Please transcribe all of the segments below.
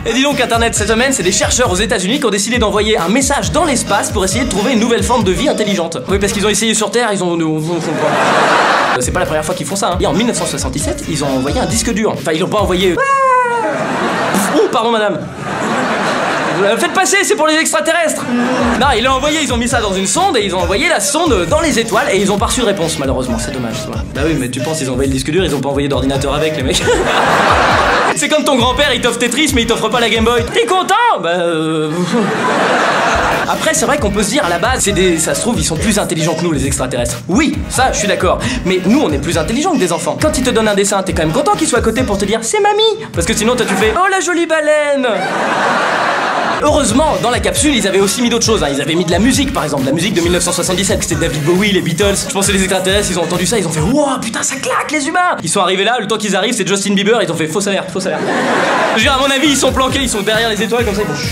Et dis donc, Internet cette semaine, c'est des chercheurs aux États-Unis qui ont décidé d'envoyer un message dans l'espace pour essayer de trouver une nouvelle forme de vie intelligente. Oui, parce qu'ils ont essayé sur Terre, ils ont... C'est pas la première fois qu'ils font ça, hein. Et en 1977, ils ont envoyé un disque dur. Enfin, ils l'ont pas envoyé... Oh, pardon madame. Faites passer, c'est pour les extraterrestres. Non, ils l'ont envoyé, ils ont mis ça dans une sonde et ils ont envoyé la sonde dans les étoiles et ils ont pas reçu de réponse, malheureusement, c'est dommage, tu vois. Bah oui, mais tu penses, ils ont envoyé le disque dur, ils ont pas envoyé d'ordinateur avec, les mecs. C'est comme ton grand-père, il t'offre Tetris, mais il t'offre pas la Game Boy. T'es content? Après, c'est vrai qu'on peut se dire, à la base, ça se trouve, ils sont plus intelligents que nous, les extraterrestres. Oui, ça, je suis d'accord. Mais nous, on est plus intelligents que des enfants. Quand ils te donnent un dessin, t'es quand même content qu'ils soient à côté pour te dire, c'est mamie. Parce que sinon, toi, tu fais, oh la jolie baleine. Heureusement, dans la capsule, ils avaient aussi mis d'autres choses, hein. Ils avaient mis de la musique, par exemple, la musique de 1977, c'était David Bowie, les Beatles. Je pense que les extraterrestres, ils ont entendu ça, ils ont fait, wow, putain, ça claque, les humains. Ils sont arrivés là, le temps qu'ils arrivent, c'est Justin Bieber, ils ont fait, fausse alerte, fausse alerte. Je veux dire, à mon avis, ils sont planqués, ils sont derrière les étoiles, comme ça, ils font...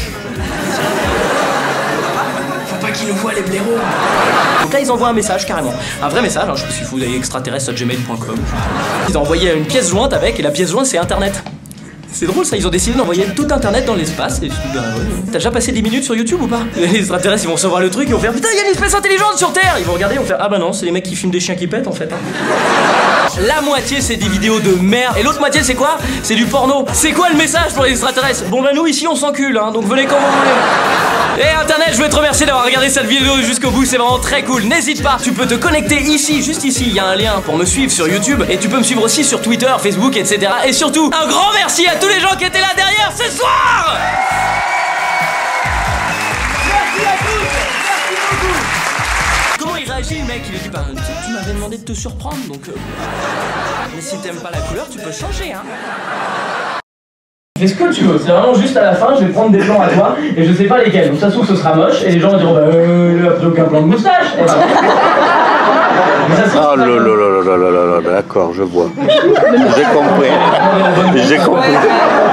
Faut pas qu'ils nous voient, les blaireaux. Donc là, ils envoient un message, carrément. Un vrai message, hein, je sais pas si vous avez extraterrestre@gmail.com. Ils ont envoyé une pièce jointe avec, et la pièce jointe, c'est Internet. C'est drôle ça, ils ont décidé d'envoyer tout Internet dans l'espace et t'as déjà passé 10 minutes sur YouTube ou pas? Les extraterrestres ils vont recevoir le truc, ils vont faire putain il y a une espèce intelligente sur Terre. Ils vont regarder, ils vont faire ah bah non c'est les mecs qui filment des chiens qui pètent en fait, hein. La moitié c'est des vidéos de merde et l'autre moitié c'est quoi? C'est du porno. C'est quoi le message pour les extraterrestres? Bon bah nous ici on s'encule hein, donc venez quand vous voulez. Et Internet, je veux te remercier d'avoir regardé cette vidéo jusqu'au bout, c'est vraiment très cool. N'hésite pas, tu peux te connecter ici, juste ici, il y a un lien pour me suivre sur YouTube et tu peux me suivre aussi sur Twitter, Facebook, etc. Et surtout, un grand merci à tous les gens qui étaient là derrière ce soir. Merci à tous, merci beaucoup. Comment il réagit le mec? Il lui dit bah tu m'avais demandé de te surprendre donc mais si t'aimes pas la couleur, tu peux changer hein. Fais ce que tu veux, c'est vraiment juste à la fin, je vais prendre des plans à toi et je sais pas lesquels. Donc ça se trouve ce sera moche et les gens vont dire bah il a aucun plan de moustache. Ah là, d'accord, je vois. J'ai compris. J'ai compris.